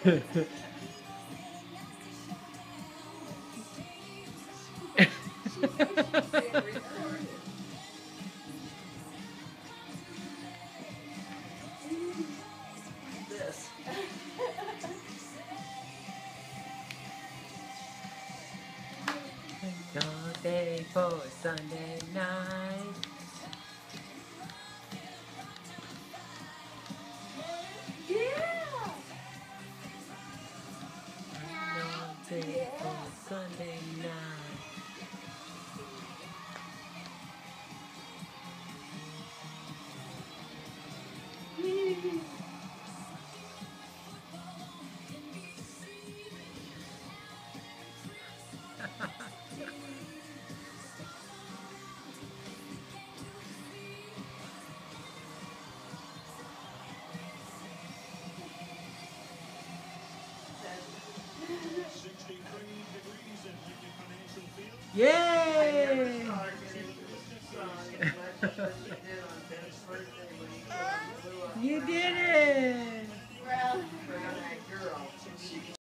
This. All day for Sunday night. Yeah. All day for Sunday night. Yay! You did it! Well. That girl.